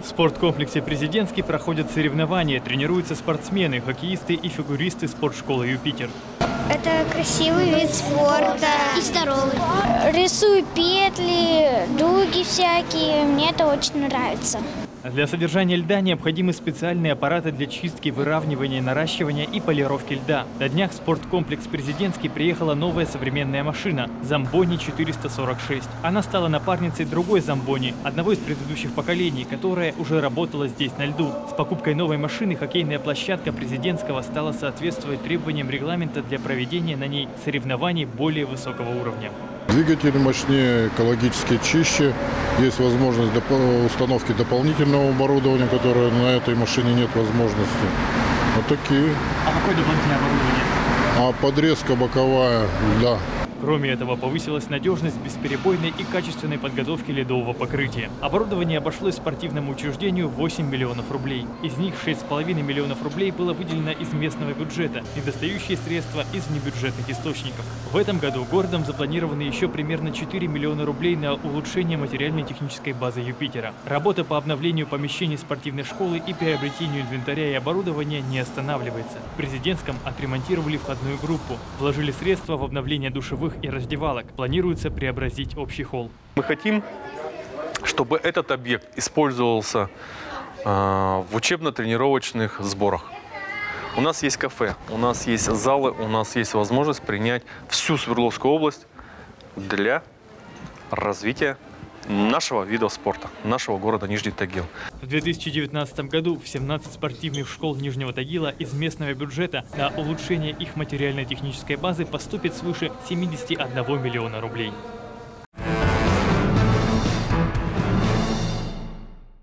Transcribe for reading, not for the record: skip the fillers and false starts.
В спорткомплексе «Президентский» проходят соревнования, тренируются спортсмены, хоккеисты и фигуристы спортшколы «Юпитер». Это красивый вид спорта и здоровый. Рисую петли, дуги всякие, мне это очень нравится. Для содержания льда необходимы специальные аппараты для чистки, выравнивания, наращивания и полировки льда. На днях в спорткомплекс «Президентский» приехала новая современная машина – «Замбони 446». Она стала напарницей другой «Замбони», одного из предыдущих поколений, которая уже работала здесь на льду. С покупкой новой машины хоккейная площадка «Президентского» стала соответствовать требованиям регламента для проведения на ней соревнований более высокого уровня. Двигатель мощнее, экологически чище. Есть возможность установки дополнительного оборудования, которое на этой машине нет возможности. Вот такие. А какое дополнительное оборудование? А подрезка боковая льда. Кроме этого, повысилась надежность бесперебойной и качественной подготовки ледового покрытия. Оборудование обошлось спортивному учреждению 8 миллионов рублей. Из них 6,5 миллионов рублей было выделено из местного бюджета, недостающие средства из внебюджетных источников. В этом году городом запланированы еще примерно 4 миллиона рублей на улучшение материально-технической базы «Юпитера». Работа по обновлению помещений спортивной школы и приобретению инвентаря и оборудования не останавливается. В «Президентском» отремонтировали входную группу, вложили средства в обновление душевых и раздевалок. Планируется преобразить общий холл. Мы хотим, чтобы этот объект использовался в учебно-тренировочных сборах. У нас есть кафе, у нас есть залы, у нас есть возможность принять всю Свердловскую область для развития нашего вида спорта, нашего города Нижний Тагил. В 2019 году в 17 спортивных школ Нижнего Тагила из местного бюджета на улучшение их материально-технической базы поступит свыше 71 миллиона рублей.